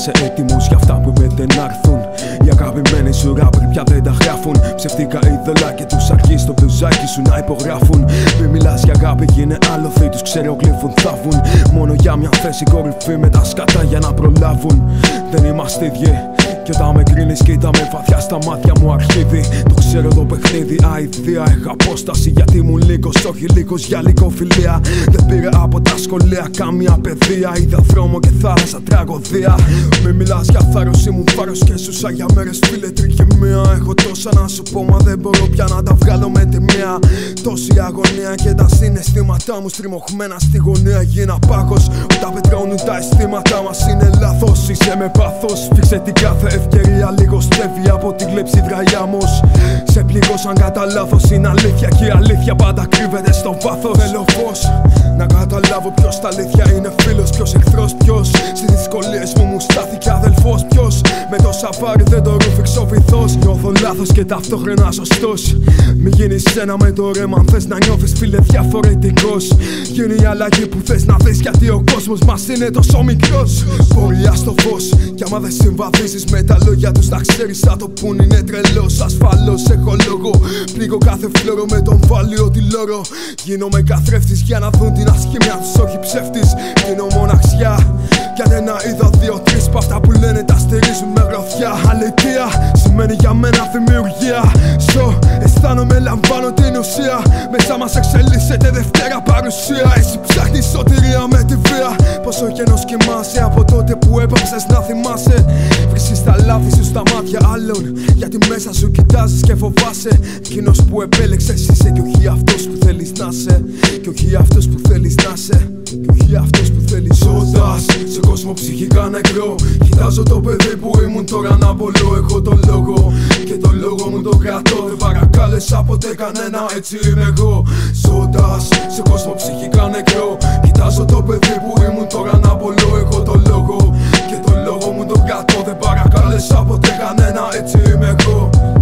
είσαι έτοιμος για αυτά που δεν έρθουν. Οι αγαπημένοι σου ράπερ πια δεν τα γράφουν. Ψευτικά είδωλα και τους αρχίζει στο μπλουζάκι σου να υπογράφουν. Μη μιλάς για αγάπη, γίνε άλοθη, τους ξερογλύφουν θαύουν. Μόνο για μια θέση κορυφή με τα σκατά για να προλάβουν. Δεν είμαστε ίδιοι. Κι όταν με κρίνεις κοίτα με βαθιά στα μάτια μου αρχίδι. Το ξέρω το παιχνίδι, αηδία. Έχω απόσταση γιατί μου λίγος, όχι λίγος για λυκοφιλία. Δεν πήρε από τα σχολεία καμία παιδεία. Είδα δρόμο και θάλασσα τραγωδία. Μη μιλάς για θάρρος, ήμουν φάρος και ζούσα για μέρες φίλε τρικυμία. Έχω τόσα να σου πω μα δεν μπορώ πια να τα βγάλω με τη μία. Τόση αγωνία και τα συναισθήματά μου στριμωχμένα στη γωνία γίνα πάγος. Όταν πετρώνουν τα αισθήματά μας είναι λάθος. Είσαι με πάθος, φίξε την κάθε ευκαιρία λίγο στέβει από την κλεψίδρα η άμμος. Σε πληγώσαν κατά λάθος, είναι αλήθεια και η αλήθεια πάντα κρύβεται στο βάθος. Θέλω φως, να καταλάβω ποιος τα αλήθεια είναι φίλος, ποιος εχθρός, ποιος στις δυσκολίες μου στάθηκε αδελφός, ποιος με το σαφάρι δεν το ρούφηξε ο βυθός. Νιώθω λάθος και ταυτόχρονα σωστός. Μη γίνεις ένα με το ρέμα αν θες να νιώθεις φίλε διαφορετικός. Γίνει η αλλαγή που θες να δεις γιατί ο κόσμος μας είναι τόσο μικρός. Πορεία στο φως κι άμα δεν συμβαδίζεις με τα λόγια τους να ξέρεις θα το πουν είναι τρελός. Ασφαλώς έχω λόγο, πλήγω κάθε φλόρο με τον βάλιο τη λόρο. Γίνομαι καθρέφτης για να δουν την ασχήμια τους, όχι ψεύτης. Γίνω μοναξιά κι αν ένα είδα δύο-τρεις π' αυτά που λένε τα στηρίζουν με γροθιά. Αλήθεια σημαίνει για μένα δημιουργία. Ζω, αισθάνομαι, λαμβάνω την ουσία. Μέσα μας εξελίσσεται Δευτέρα παρουσία. Εσύ ψάχνεις σωτηρία με τη βία. Πόσο γένος κοιμάσαι από τότε που έπαψες να θυμάσαι. Βρίσκεις τα λάθη σου στα μάτια άλλων γιατί μέσα σου κοιτάζεις και φοβάσαι. Εκείνος που επέλεξες είσαι κι όχι αυτός που θέλεις να είσαι. Κι όχι αυτός που θέλεις να είσαι. Κι όχι αυτός που θέλεις. Ζώντας σε κόσμο ψυχικά νεκρό, κοιτάζω το παιδί που ήμουν τώρα να απολώ. Έχω τον λόγο και τον λόγο μου τον κρατώ. Δεν παρακάλεσα ποτέ κανένα, έτσι είμαι εγώ. Ζώντας σε κόσμο ψυχικά νεκρό, κοιτάζω το παιδί που ήμουν τώρα να απολώ. Έχω τον λόγο και τον λόγο μου τον κρατώ. Δεν παρακάλεσα ποτέ κανένα, έτσι είμαι εγώ.